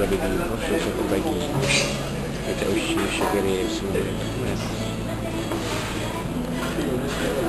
ada di proses untuk bagi kita usia segera semua.